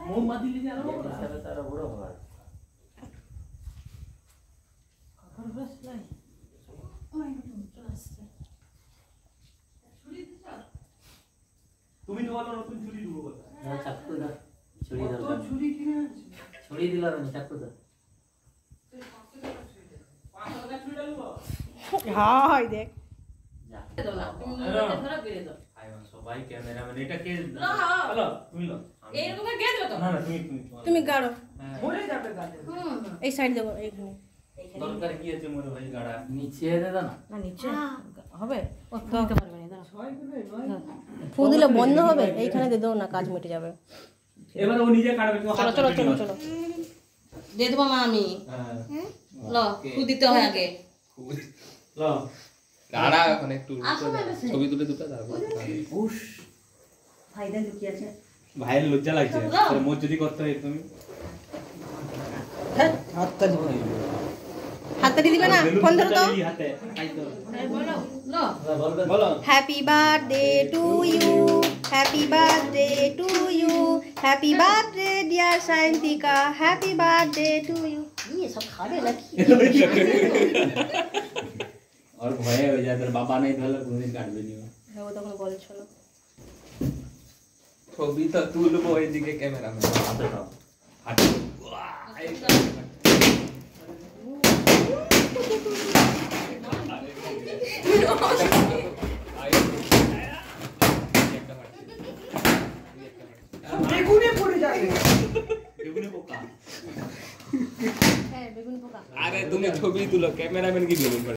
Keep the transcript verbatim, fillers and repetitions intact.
मोमबाती लेके आना होगा सारा सारा बुरा होगा और बस नहीं ओए ट्रस्ट छुरी दिसा তুমি তো বলো নতুন ছুরি দিব কথা না চাকু দাও ছুরি দাও তো ছুরি কিনে আনছি ছুরি দিলা না চাকু দাও পাঁচশো টাকা ছুরি ডালবো হাই দেখ যা দাও না তুমি মনে ধরে ফিরে দাও হাই মান সবাই ক্যামেরাম্যান এটা কে হ্যালো তুমি লো এরকম কে দিও তো না না তুমি তুমি তুমি গাড়ো মরে যাবে গাড়ি হুম এই সাইড দাও এইখানে দরকার কি আছে মোর ভাই গাড়া নিচে দে দাও না না নিচে হবে ও তুলতে পারবে না দাও ছয় দিলে নয় ফু দিলে বন্ধ হবে এইখানে দে দাও না কাজ মিটে যাবে এবার ও নিজে কাটবে চলো চলো চলো চলো দে দেব মা আমি হ্যাঁ লো ফু দিতে হয় আগে লো গাড়া এখন একটু ছবি তুলে দুটো দাও উশ ভাই দেন কি আছে ভাইয়ের লজ্জা লাগছে তোর মোজ যদি করতে হয় তুমি হাতটা দিব হাতটা দিবে না ফোন ধরো তো হাতে আই তো বলো লো বলো happy birthday to you happy birthday to you happy birthday dear Sayantika happy birthday to you ये सब खा रहे लकी और भय हो जाए तेरे बाबा नहीं धरल कोई दिन काट भी नहीं है वो तो कोन बोल चलो ছবি তো তুলবো এইদিকে ক্যামেরাম্যান हाथ उठाओ हाथ বেগুনে পড়ে যাবে বেগুনে পোকা হ্যাঁ বেগুন পোকা আরে তুমি ছবি তুলো ক্যামেরাম্যান কি বলবে